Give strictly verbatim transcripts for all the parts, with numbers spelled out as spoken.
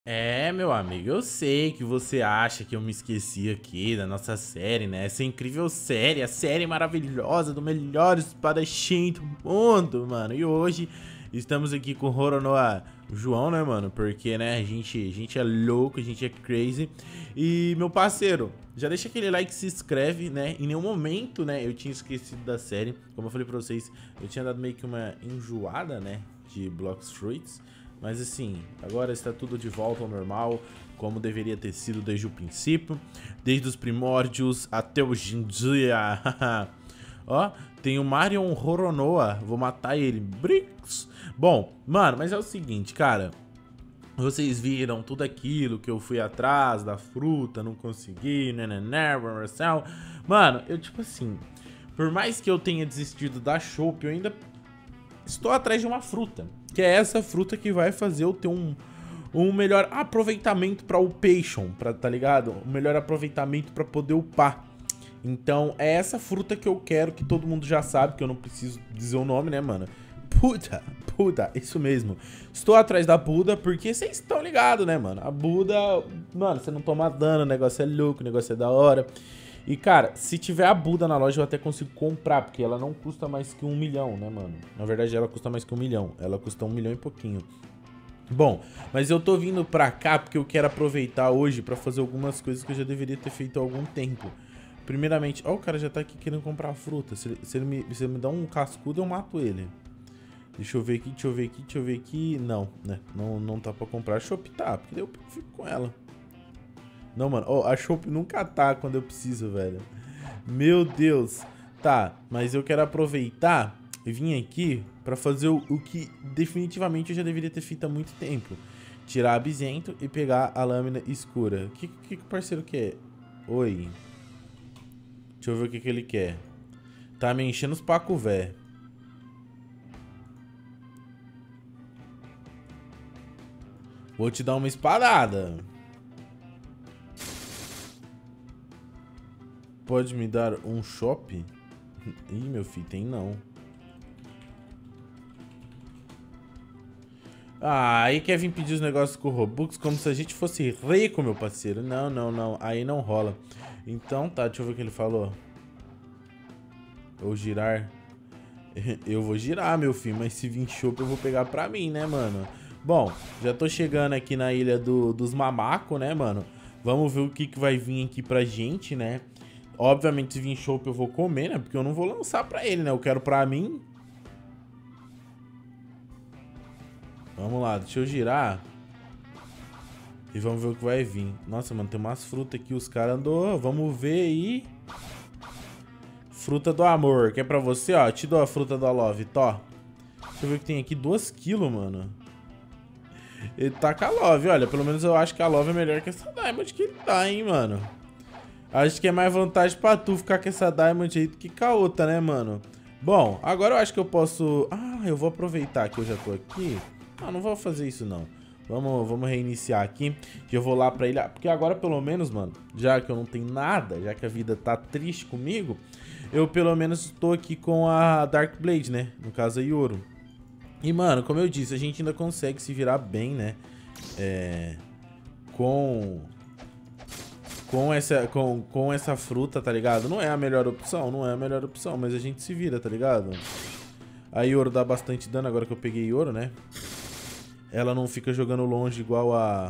É, meu amigo, eu sei que você acha que eu me esqueci aqui da nossa série, né? Essa incrível série, a série maravilhosa do melhor espadachim do mundo, mano. E hoje estamos aqui com o Roronoa João, né, mano? Porque, né, a gente, a gente é louco, a gente é crazy. E, meu parceiro, já deixa aquele like, se inscreve, né? Em nenhum momento, né, eu tinha esquecido da série. Como eu falei pra vocês, eu tinha dado meio que uma enjoada, né, de Blox Fruits. Mas assim, agora está tudo de volta ao normal, como deveria ter sido desde o princípio, desde os primórdios até hoje em dia. Ó, tem o Marion Roronoa, vou matar ele. Bricks. Bom, mano, mas é o seguinte, cara. Vocês viram tudo aquilo que eu fui atrás da fruta, não consegui, né, né, né, Marcel. Mano, eu tipo assim, por mais que eu tenha desistido da Chope, eu ainda estou atrás de uma fruta, que é essa fruta que vai fazer eu ter um, um melhor aproveitamento para upation, pra, tá ligado? Um melhor aproveitamento para poder upar. Então é essa fruta que eu quero, que todo mundo já sabe, que eu não preciso dizer o nome, né, mano? Buda, Buda, isso mesmo. Estou atrás da Buda porque vocês estão ligados, né, mano? A Buda, mano, você não toma dano, o negócio é louco, o negócio é da hora. E, cara, se tiver a Buda na loja, eu até consigo comprar, porque ela não custa mais que um milhão, né, mano? Na verdade, ela custa mais que um milhão. Ela custa um milhão e pouquinho. Bom, mas eu tô vindo pra cá porque eu quero aproveitar hoje pra fazer algumas coisas que eu já deveria ter feito há algum tempo. Primeiramente, ó, o cara já tá aqui querendo comprar fruta. Se, se, ele me, se ele me dá um cascudo, eu mato ele. Deixa eu ver aqui, deixa eu ver aqui, deixa eu ver aqui. Não, né? Não, não tá pra comprar. Deixa eu optar, porque daí eu fico com ela. Não, mano, oh, a Chope nunca tá quando eu preciso, velho. Meu Deus. Tá, mas eu quero aproveitar e vir aqui pra fazer o, o que definitivamente eu já deveria ter feito há muito tempo. Tirar a Bizento e pegar a lâmina escura. O que, que, que o parceiro quer? Oi. Deixa eu ver o que, que ele quer. Tá me enchendo os paco, véi. Vou te dar uma espadada. Pode me dar um shop? Ih, meu filho, tem não. Ah, aí quer vir pedir os negócios com o Robux como se a gente fosse rico, meu parceiro. Não, não, não. Aí não rola. Então tá, deixa eu ver o que ele falou. Ou girar. Eu vou girar, meu filho, mas se vir shop eu vou pegar pra mim, né, mano? Bom, já tô chegando aqui na ilha do, dos mamacos, né, mano? Vamos ver o que, que vai vir aqui pra gente, né? Obviamente, se vir chopp eu vou comer, né? Porque eu não vou lançar pra ele, né? Eu quero pra mim. Vamos lá, deixa eu girar. E vamos ver o que vai vir. Nossa, mano, tem umas frutas aqui. Os caras andou. Vamos ver aí. Fruta do amor, que é pra você, ó. Te dou a fruta do love, tó. Deixa eu ver o que tem aqui. dois quilos, mano. Ele tá com a love, olha. Pelo menos eu acho que a love é melhor que essa diamond que ele tá, hein, mano. Acho que é mais vantagem pra tu ficar com essa Diamond aí do que com a outra, né, mano? Bom, agora eu acho que eu posso... Ah, eu vou aproveitar que eu já tô aqui. Ah, não vou fazer isso, não. Vamos, vamos reiniciar aqui. E eu vou lá pra ilha... Porque agora, pelo menos, mano, já que eu não tenho nada, já que a vida tá triste comigo, eu, pelo menos, tô aqui com a Dark Blade, né? No caso, a Yoro. E, mano, como eu disse, a gente ainda consegue se virar bem, né? É... Com... Com essa, com, com essa fruta, tá ligado? Não é a melhor opção, não é a melhor opção, mas a gente se vira, tá ligado? A Yoro dá bastante dano agora que eu peguei Yoro, né? Ela não fica jogando longe igual a...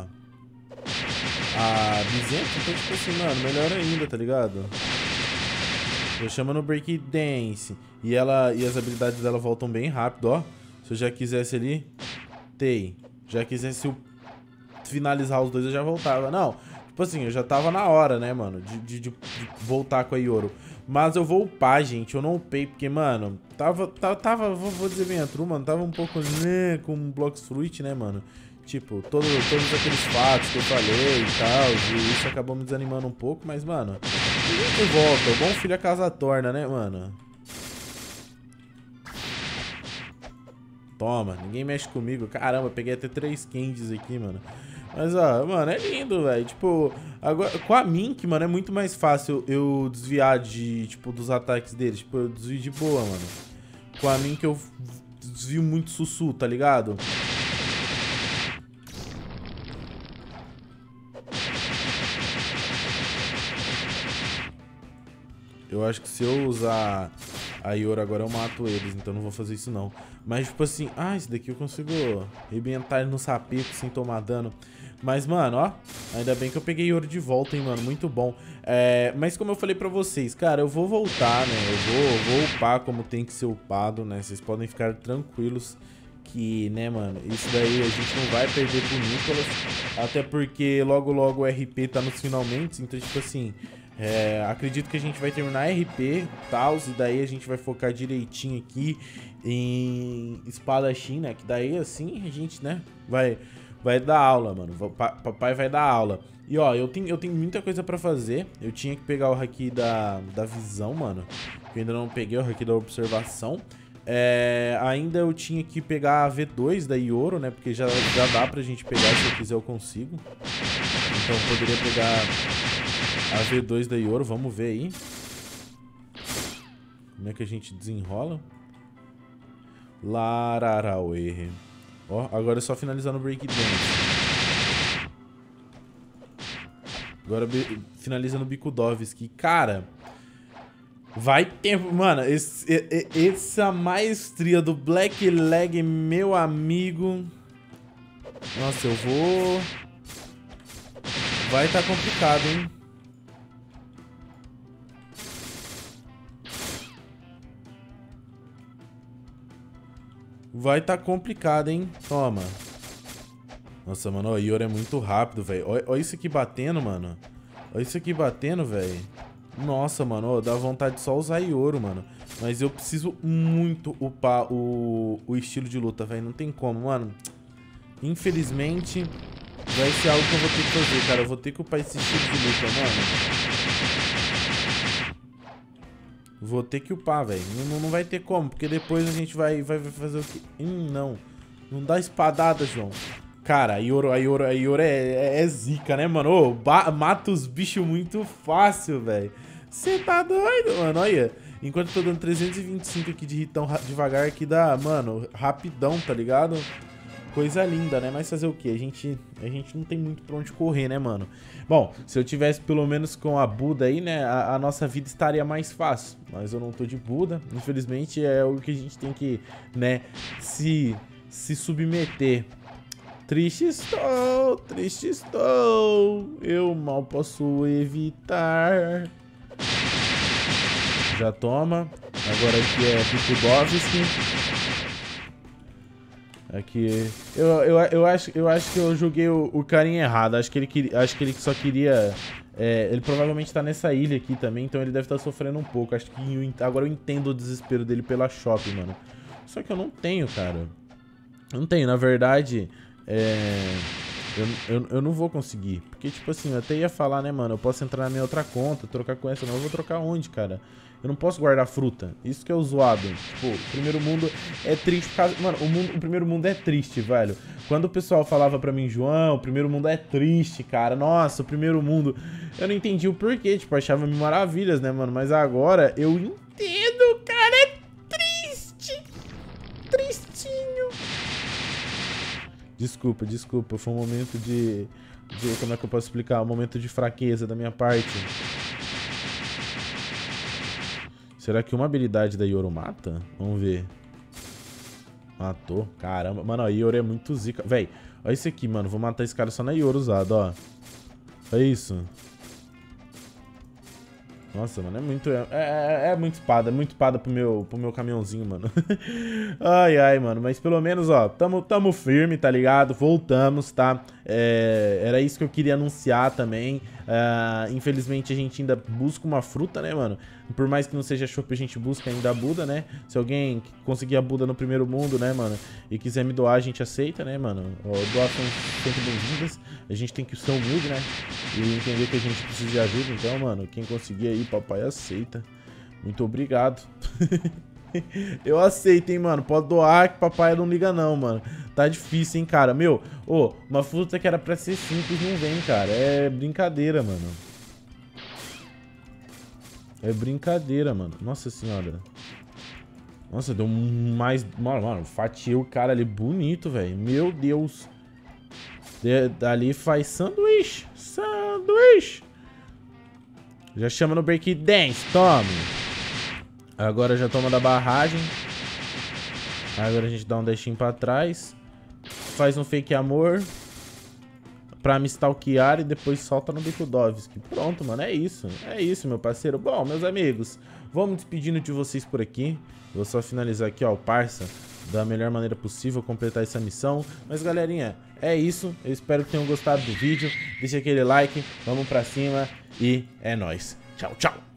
A Bizento, então tipo assim, mano, melhor ainda, tá ligado? Eu chamo no Break Dance. E ela e as habilidades dela voltam bem rápido, ó. Se eu já quisesse ali... Tei. Já quisesse eu finalizar os dois, eu já voltava. Não... Tipo assim, eu já tava na hora, né, mano, de, de, de voltar com a Yoro. Mas eu vou upar, gente, eu não upei, porque, mano, tava, tava, tava vou, vou dizer bem a true, mano, tava um pouco, né, com Blox Fruit, né, mano. Tipo, todo, todos aqueles fatos que eu falei e tal, e isso acabou me desanimando um pouco, mas, mano, a gente volta, o bom filho a casa torna, né, mano. Toma, ninguém mexe comigo, caramba, peguei até três candies aqui, mano. Mas, ó, mano, é lindo, velho. Tipo, agora, com a Mink, mano, é muito mais fácil eu desviar de, tipo, dos ataques deles. Tipo, eu desvio de boa, mano. Com a Mink eu desvio muito sussu, tá ligado? Eu acho que se eu usar a Ioro agora eu mato eles, então não vou fazer isso não. Mas tipo assim, ah, esse daqui eu consigo arrebentar ele no sapeco sem tomar dano. Mas, mano, ó, ainda bem que eu peguei ouro de volta, hein, mano, muito bom. É, mas como eu falei pra vocês, cara, eu vou voltar, né, eu vou, eu vou upar como tem que ser upado, né, vocês podem ficar tranquilos que, né, mano, isso daí a gente não vai perder pro Nicholas, até porque logo logo o R P tá nos finalmente, então, tipo assim, é, acredito que a gente vai terminar R P e tal, e daí a gente vai focar direitinho aqui em espadachim, né, que daí, assim, a gente, né, vai... Vai dar aula, mano. Papai vai dar aula. E, ó, eu tenho, eu tenho muita coisa pra fazer. Eu tinha que pegar o haki da, da visão, mano. Eu ainda não peguei o haki da observação. É, ainda eu tinha que pegar a V dois da Ioro, né? Porque já, já dá pra gente pegar. Se eu quiser, eu consigo. Então, eu poderia pegar a V dois da Ioro. Vamos ver aí. Como é que a gente desenrola? Lararauê. Ó, agora é só finalizar no breakdance. Agora finaliza no Bikudovski. Cara, vai tempo. Mano, esse, essa maestria do Black Leg, meu amigo. Nossa, eu vou... Vai tá complicado, hein? Vai tá complicado, hein? Toma. Nossa, mano, o Ioro é muito rápido, velho. Olha, olha isso aqui batendo, mano. Olha isso aqui batendo, velho. Nossa, mano, ó, dá vontade de só usar Ioro, mano. Mas eu preciso muito upar o, o estilo de luta, velho. Não tem como, mano. Infelizmente, vai ser algo que eu vou ter que fazer, cara. Eu vou ter que upar esse estilo de luta, mano. Vou ter que upar, velho. Não, não vai ter como, porque depois a gente vai, vai fazer o quê? Hum, não. Não dá espadada, João. Cara, a Ioro, a Ioro, a Ioro é, é, é zica, né, mano? Ô, mata os bichos muito fácil, velho. Você tá doido, mano? Olha. Enquanto eu tô dando trezentos e vinte e cinco aqui de ritão devagar, aqui dá, mano, rapidão, tá ligado? Coisa linda, né? Mas fazer o quê? A gente, a gente não tem muito pra onde correr, né, mano? Bom, se eu tivesse pelo menos com a Buda aí, né? A, a nossa vida estaria mais fácil. Mas eu não tô de Buda. Infelizmente é o que a gente tem que, né? Se, se submeter. Triste estou, triste estou. Eu mal posso evitar. Já toma. Agora aqui é Bikudovski. Aqui, eu, eu, eu, acho, eu acho que eu joguei o, o carinha errado. Acho que ele, acho que ele só queria... É, ele provavelmente tá nessa ilha aqui também, então ele deve estar sofrendo um pouco. Acho que eu, agora eu entendo o desespero dele pela shopping, mano. Só que eu não tenho, cara. Eu não tenho, na verdade... É... Eu, eu, eu não vou conseguir. Porque, tipo assim, eu até ia falar, né, mano? Eu posso entrar na minha outra conta, trocar com essa. Não, eu vou trocar onde, cara? Eu não posso guardar fruta. Isso que é o zoado. Tipo, o primeiro mundo é triste por causa... Mano, o, mundo, o primeiro mundo é triste, velho. Quando o pessoal falava pra mim, João, o primeiro mundo é triste, cara. Nossa, o primeiro mundo... Eu não entendi o porquê. Tipo, achava mil maravilhas, né, mano? Mas agora eu entendo, cara. É triste. Tristinho. Desculpa, desculpa. Foi um momento de... de... Como é que eu posso explicar? Um momento de fraqueza da minha parte. Será que uma habilidade da Ioro mata? Vamos ver. Matou. Caramba. Mano, a Ioro é muito zica. Véi, olha isso aqui, mano. Vou matar esse cara só na Ioro usado, ó. Olha isso. Nossa, mano, é muito... É, é, é muito espada. É muito espada pro meu, pro meu caminhãozinho, mano. Ai, ai, mano. Mas pelo menos, ó, tamo, tamo firme, tá ligado? Voltamos, tá? É, era isso que eu queria anunciar também. Uh, infelizmente a gente ainda busca uma fruta, né, mano? Por mais que não seja chopp, a gente busca ainda a Buda, né? Se alguém conseguir a Buda no primeiro mundo, né, mano, e quiser me doar, a gente aceita, né, mano? Ó, doações sempre bem-vindas. A gente tem que ser humilde, né? E entender que a gente precisa de ajuda. Então, mano, quem conseguir aí, papai aceita. Muito obrigado. Eu aceito, hein, mano. Pode doar que papai não liga não, mano. Tá difícil, hein, cara. Meu, ô, oh, uma fruta que era pra ser simples não vem, cara. É brincadeira, mano. É brincadeira, mano. Nossa senhora. Nossa, deu mais... Mano, mano, fatiei o cara ali bonito, velho. Meu Deus. De... Dali faz sanduíche. Sanduíche. Já chama no break dance, tome. Agora já toma da barragem. Agora a gente dá um dashinho pra trás. Faz um fake amor pra me stalkear e depois solta no Bitudovski. Pronto, mano, é isso. É isso, meu parceiro. Bom, meus amigos, vou me despedindo de vocês por aqui. Vou só finalizar aqui, ó, o parça, da melhor maneira possível, completar essa missão. Mas, galerinha, é isso. Eu espero que tenham gostado do vídeo. Deixa aquele like, vamos pra cima e é nóis. Tchau, tchau.